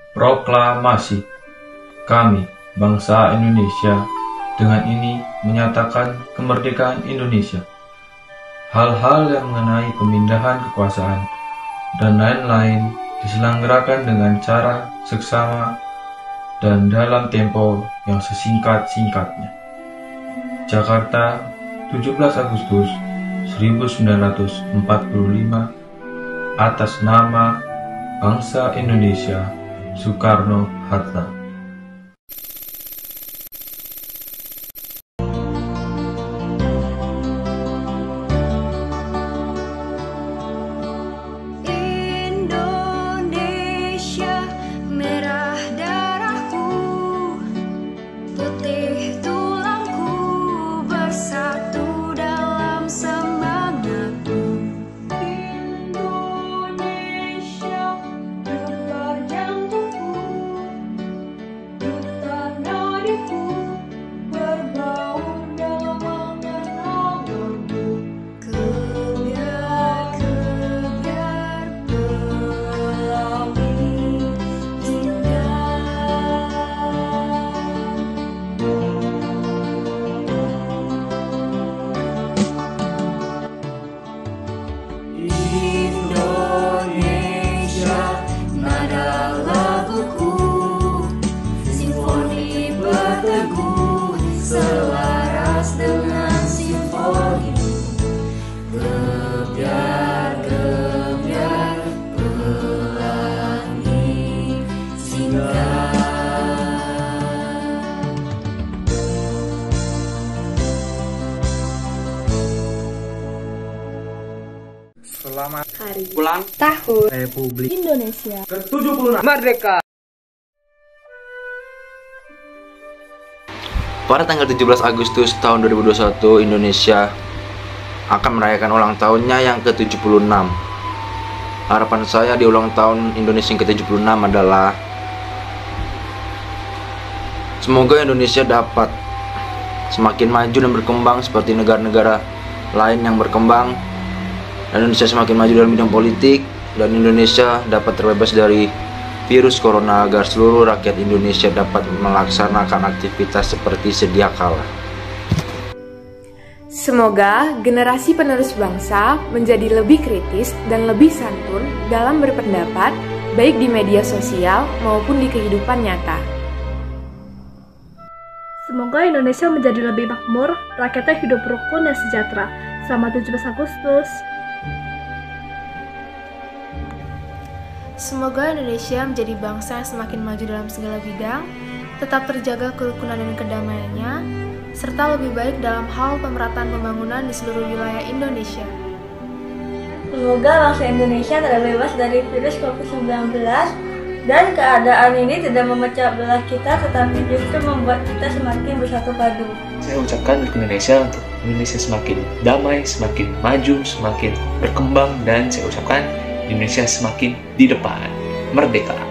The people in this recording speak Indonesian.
Proklamasi. Kami, bangsa Indonesia, dengan ini menyatakan kemerdekaan Indonesia. Hal-hal yang mengenai pemindahan kekuasaan dan lain-lain diselenggarakan dengan cara seksama dan dalam tempo yang sesingkat-singkatnya. Jakarta, 17 Agustus 1945, atas nama bangsa Indonesia, Soekarno-Hatta. Indonesia, merah darahku, putih tulangku, bersatu dalam semangatku. Indonesia, debar jantungku, duta nadiku, berbaur damai dan amanku. Kebiar pelangi indah. Indonesia, nada laguku, simfoni berteguh, selaras dengan simfonimu. Gebiar pelangi singgah. Selamat Hari ulang tahun Republik Indonesia ke-76 Merdeka. Pada tanggal 17 Agustus tahun 2021, Indonesia akan merayakan ulang tahunnya yang ke-76. Harapan saya di ulang tahun Indonesia yang ke-76 adalah semoga Indonesia dapat semakin maju dan berkembang seperti negara-negara lain yang berkembang, dan Indonesia semakin maju dalam bidang politik, dan Indonesia dapat terbebas dari virus corona agar seluruh rakyat Indonesia dapat melaksanakan aktivitas seperti sedia kala. Semoga generasi penerus bangsa menjadi lebih kritis dan lebih santun dalam berpendapat, baik di media sosial maupun di kehidupan nyata. Semoga Indonesia menjadi lebih makmur, rakyatnya hidup rukun dan sejahtera. Selamat 17 Agustus. Semoga Indonesia menjadi bangsa yang semakin maju dalam segala bidang, tetap terjaga kerukunan dan kedamaiannya, serta lebih baik dalam hal pemerataan pembangunan di seluruh wilayah Indonesia. Semoga bangsa Indonesia terbebas dari virus COVID-19 dan keadaan ini tidak memecah belah kita, tetapi justru membuat kita semakin bersatu padu. Saya ucapkan untuk Indonesia, untuk Indonesia semakin damai, semakin maju, semakin berkembang, dan saya ucapkan Indonesia semakin di depan, merdeka.